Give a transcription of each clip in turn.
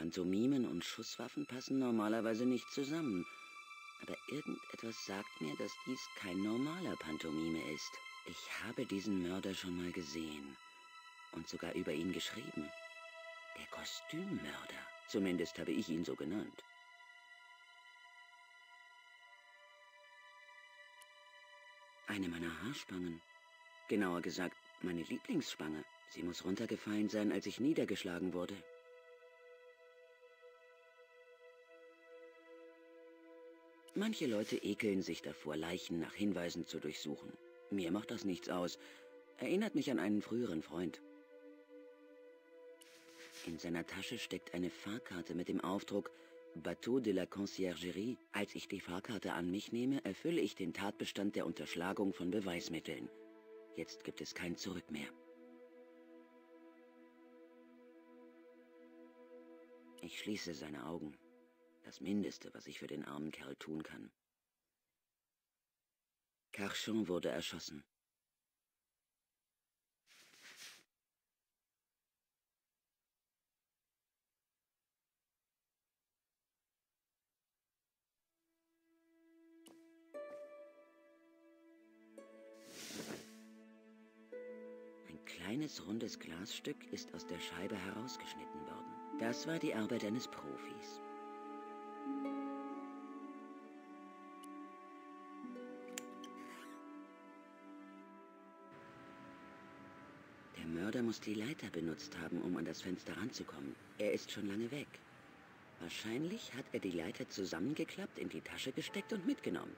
Pantomimen und Schusswaffen passen normalerweise nicht zusammen. Aber irgendetwas sagt mir, dass dies kein normaler Pantomime ist. Ich habe diesen Mörder schon mal gesehen und sogar über ihn geschrieben. Der Kostümmörder. Zumindest habe ich ihn so genannt. Eine meiner Haarspangen. Genauer gesagt, meine Lieblingsspange. Sie muss runtergefallen sein, als ich niedergeschlagen wurde. Manche Leute ekeln sich davor, Leichen nach Hinweisen zu durchsuchen. Mir macht das nichts aus. Erinnert mich an einen früheren Freund. In seiner Tasche steckt eine Fahrkarte mit dem Aufdruck Bateau de la Conciergerie. Als ich die Fahrkarte an mich nehme, erfülle ich den Tatbestand der Unterschlagung von Beweismitteln. Jetzt gibt es kein Zurück mehr. Ich schließe seine Augen. Das Mindeste, was ich für den armen Kerl tun kann. Carchon wurde erschossen. Ein kleines, rundes Glasstück ist aus der Scheibe herausgeschnitten worden. Das war die Arbeit eines Profis. Der Mörder muss die Leiter benutzt haben, um an das Fenster ranzukommen. Er ist schon lange weg. Wahrscheinlich hat er die Leiter zusammengeklappt, in die Tasche gesteckt und mitgenommen.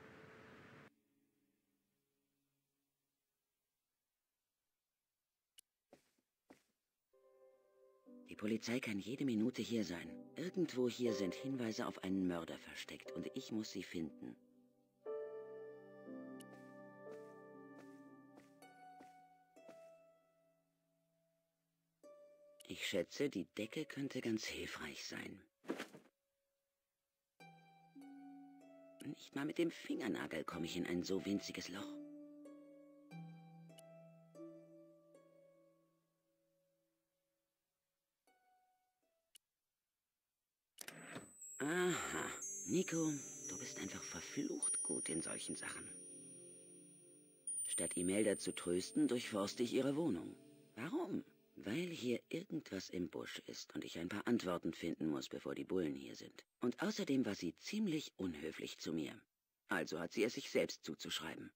Die Polizei kann jede Minute hier sein. Irgendwo hier sind Hinweise auf einen Mörder versteckt und ich muss sie finden. Ich schätze, die Decke könnte ganz hilfreich sein. Nicht mal mit dem Fingernagel komme ich in ein so winziges Loch. Aha, Nico, du bist einfach verflucht gut in solchen Sachen. Statt Imelda zu trösten, durchforste ich ihre Wohnung. Warum? Weil hier irgendwas im Busch ist und ich ein paar Antworten finden muss, bevor die Bullen hier sind. Und außerdem war sie ziemlich unhöflich zu mir. Also hat sie es sich selbst zuzuschreiben.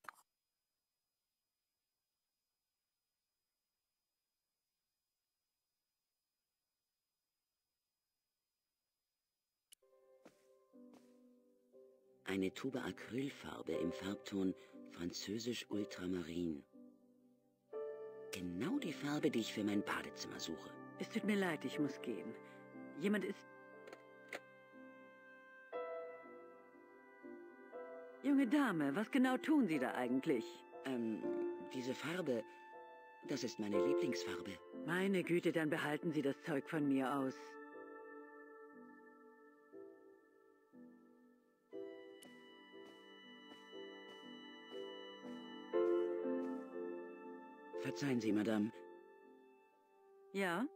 Eine Tube Acrylfarbe im Farbton Französisch Ultramarin. Genau die Farbe, die ich für mein Badezimmer suche. Es tut mir leid, ich muss gehen. Jemand ist... Junge Dame, was genau tun Sie da eigentlich? Diese Farbe, das ist meine Lieblingsfarbe. Meine Güte, dann behalten Sie das Zeug von mir aus. Verzeihen Sie, Madame. Ja?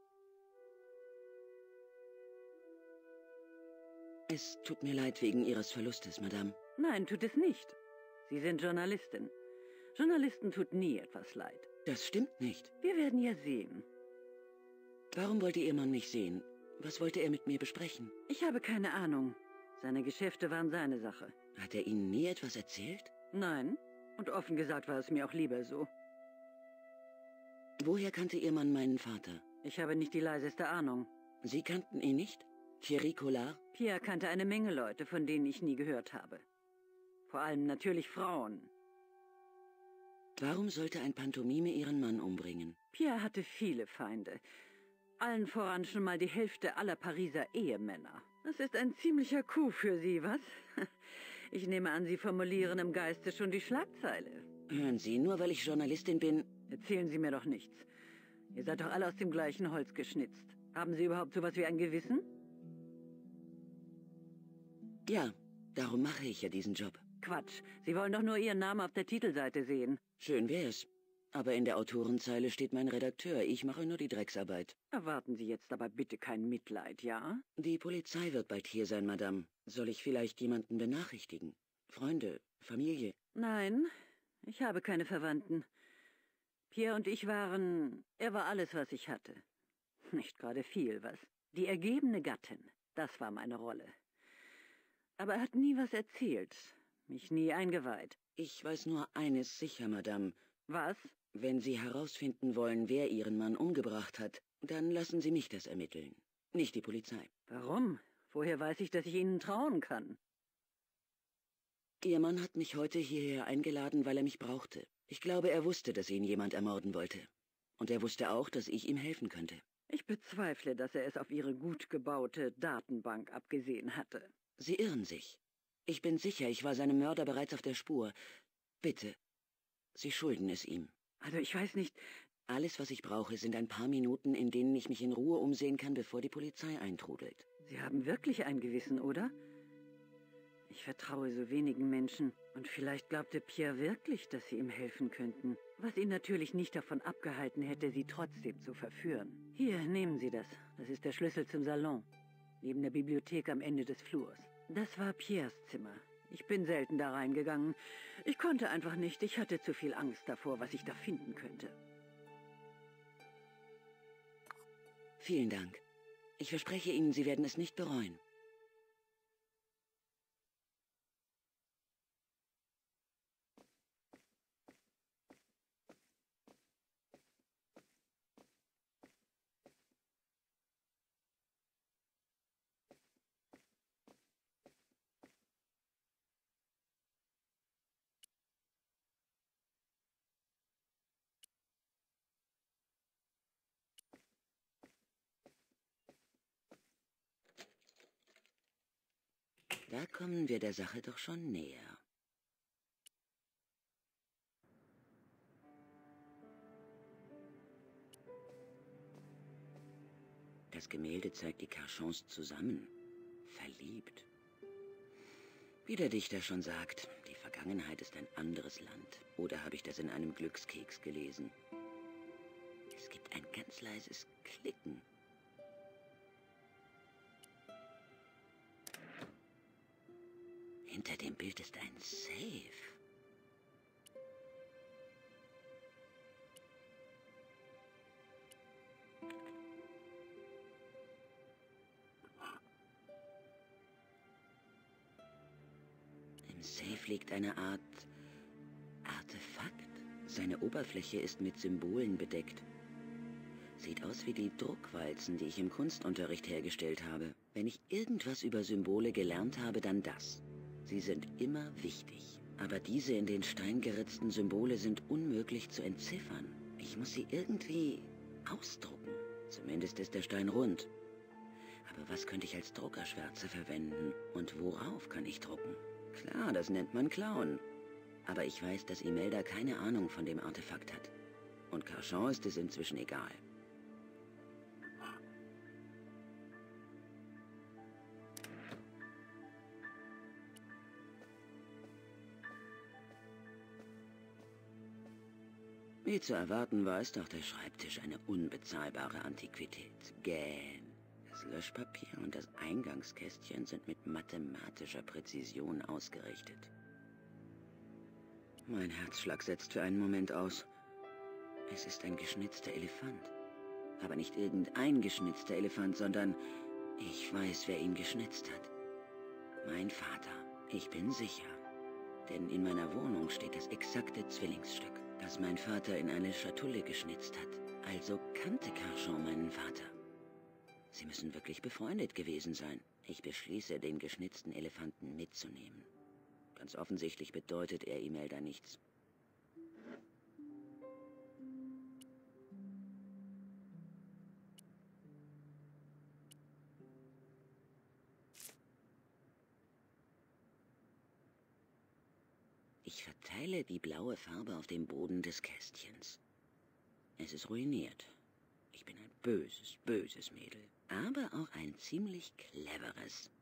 Es tut mir leid wegen Ihres Verlustes, Madame. Nein, tut es nicht. Sie sind Journalistin. Journalisten tut nie etwas leid. Das stimmt nicht. Wir werden ja sehen. Warum wollte Ihr Mann mich sehen? Was wollte er mit mir besprechen? Ich habe keine Ahnung. Seine Geschäfte waren seine Sache. Hat er Ihnen nie etwas erzählt? Nein. Und offen gesagt war es mir auch lieber so. Woher kannte Ihr Mann meinen Vater? Ich habe nicht die leiseste Ahnung. Sie kannten ihn nicht? Thierry Collard? Pierre kannte eine Menge Leute, von denen ich nie gehört habe. Vor allem natürlich Frauen. Warum sollte ein Pantomime Ihren Mann umbringen? Pierre hatte viele Feinde. Allen voran schon mal die Hälfte aller Pariser Ehemänner. Das ist ein ziemlicher Coup für Sie, was? Ich nehme an, Sie formulieren im Geiste schon die Schlagzeile. Hören Sie, nur weil ich Journalistin bin... Erzählen Sie mir doch nichts. Ihr seid doch alle aus dem gleichen Holz geschnitzt. Haben Sie überhaupt sowas wie ein Gewissen? Ja, darum mache ich ja diesen Job. Quatsch. Sie wollen doch nur Ihren Namen auf der Titelseite sehen. Schön wär's. Aber in der Autorenzeile steht mein Redakteur. Ich mache nur die Drecksarbeit. Erwarten Sie jetzt aber bitte kein Mitleid, ja? Die Polizei wird bald hier sein, Madame. Soll ich vielleicht jemanden benachrichtigen? Freunde, Familie? Nein, ich habe keine Verwandten. Pierre und ich waren... Er war alles, was ich hatte. Nicht gerade viel, was? Die ergebene Gattin, das war meine Rolle. Aber er hat nie was erzählt, mich nie eingeweiht. Ich weiß nur eines sicher, Madame. Was? Wenn Sie herausfinden wollen, wer Ihren Mann umgebracht hat, dann lassen Sie mich das ermitteln, nicht die Polizei. Warum? Woher weiß ich, dass ich Ihnen trauen kann? Ihr Mann hat mich heute hierher eingeladen, weil er mich brauchte. Ich glaube, er wusste, dass ihn jemand ermorden wollte. Und er wusste auch, dass ich ihm helfen könnte. Ich bezweifle, dass er es auf Ihre gut gebaute Datenbank abgesehen hatte. Sie irren sich. Ich bin sicher, ich war seinem Mörder bereits auf der Spur. Bitte, Sie schulden es ihm. Also ich weiß nicht... Alles, was ich brauche, sind ein paar Minuten, in denen ich mich in Ruhe umsehen kann, bevor die Polizei eintrudelt. Sie haben wirklich ein Gewissen, oder? Ich vertraue so wenigen Menschen. Und vielleicht glaubte Pierre wirklich, dass Sie ihm helfen könnten. Was ihn natürlich nicht davon abgehalten hätte, Sie trotzdem zu verführen. Hier, nehmen Sie das. Das ist der Schlüssel zum Salon. Neben der Bibliothek am Ende des Flurs. Das war Pierres Zimmer. Ich bin selten da reingegangen. Ich konnte einfach nicht. Ich hatte zu viel Angst davor, was ich da finden könnte. Vielen Dank. Ich verspreche Ihnen, Sie werden es nicht bereuen. Da kommen wir der Sache doch schon näher. Das Gemälde zeigt die Carchons zusammen, verliebt. Wie der Dichter schon sagt, die Vergangenheit ist ein anderes Land. Oder habe ich das in einem Glückskeks gelesen? Es gibt ein ganz leises Klicken. Hinter dem Bild ist ein Safe. Im Safe liegt eine Art Artefakt. Seine Oberfläche ist mit Symbolen bedeckt. Sieht aus wie die Druckwalzen, die ich im Kunstunterricht hergestellt habe. Wenn ich irgendwas über Symbole gelernt habe, dann das. Sie sind immer wichtig. Aber diese in den Stein geritzten Symbole sind unmöglich zu entziffern. Ich muss sie irgendwie ausdrucken. Zumindest ist der Stein rund. Aber was könnte ich als Druckerschwärze verwenden? Und worauf kann ich drucken? Klar, das nennt man Klauen. Aber ich weiß, dass Imelda keine Ahnung von dem Artefakt hat. Und Carchon ist es inzwischen egal. Wie zu erwarten war, ist auch der Schreibtisch eine unbezahlbare Antiquität. Gähn. Das Löschpapier und das Eingangskästchen sind mit mathematischer Präzision ausgerichtet. Mein Herzschlag setzt für einen Moment aus. Es ist ein geschnitzter Elefant. Aber nicht irgendein geschnitzter Elefant, sondern ich weiß, wer ihn geschnitzt hat. Mein Vater. Ich bin sicher. Denn in meiner Wohnung steht das exakte Zwillingsstück, das mein Vater in eine Schatulle geschnitzt hat. Also kannte Carchon meinen Vater. Sie müssen wirklich befreundet gewesen sein. Ich beschließe, den geschnitzten Elefanten mitzunehmen. Ganz offensichtlich bedeutet er Imelda nichts. Ich verteile die blaue Farbe auf dem Boden des Kästchens. Es ist ruiniert. Ich bin ein böses, böses Mädel. Aber auch ein ziemlich cleveres.